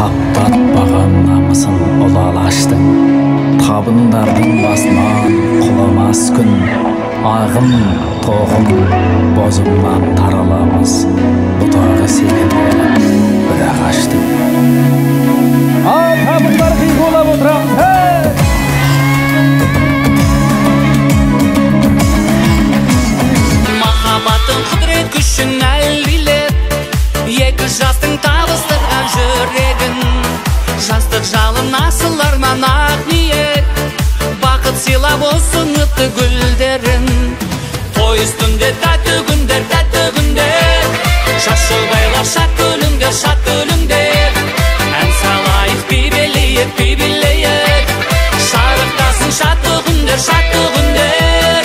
Таптатпаған намысын ұлалаштың, табындардың басынан құламас күн. Ағым, тоғым, бозымнан тараламыз, бұтағы секілді бір ағаштың. Ал табындар қиғылап отырамыз, Махаббаттың құдірет күшін әл билеп, екі жастың табыстырған жүрегін. Жастық жалын асыл арман ақ ниет, бақыт сыйлап осы үмітті гүлдерін. Той үстінде тәтті күндер, жас жұбайлар шат күліңдер. Ән салайық би-билейік, шарықтасын шатты күндер.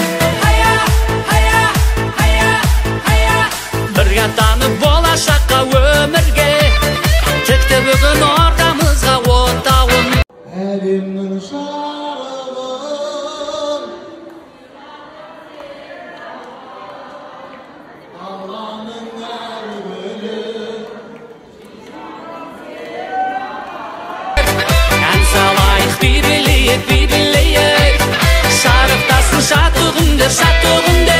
Бірге танып болашаққа өмірге, тікті бүгін ортамызға отауын. Әлемнің жарығын Алланың әр гүлі Ән салайық би-билейік, шарықтасын шатты күндер.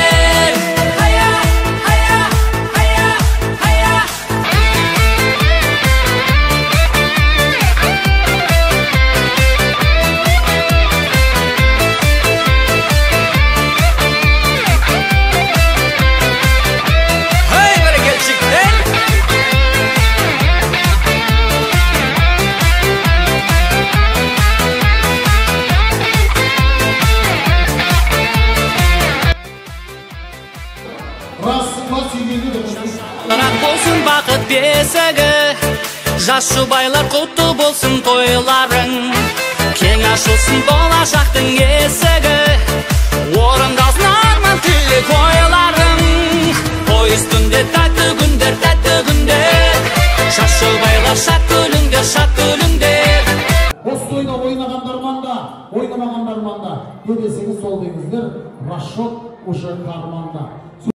Бірақ болсын бақыт бесігі, жас жұбайлар құтты болсын тойларың. Кең ашылсын болашақтың есігі, орындалсын арман тілек ойларың. Той үстінде тәтті күндер, жас жұбайлар шат күліңдер. Осы тойда ойнағандарман да, ойнамағандарман да, не десеңіз сол деңіздер, Рашод уже қарманда.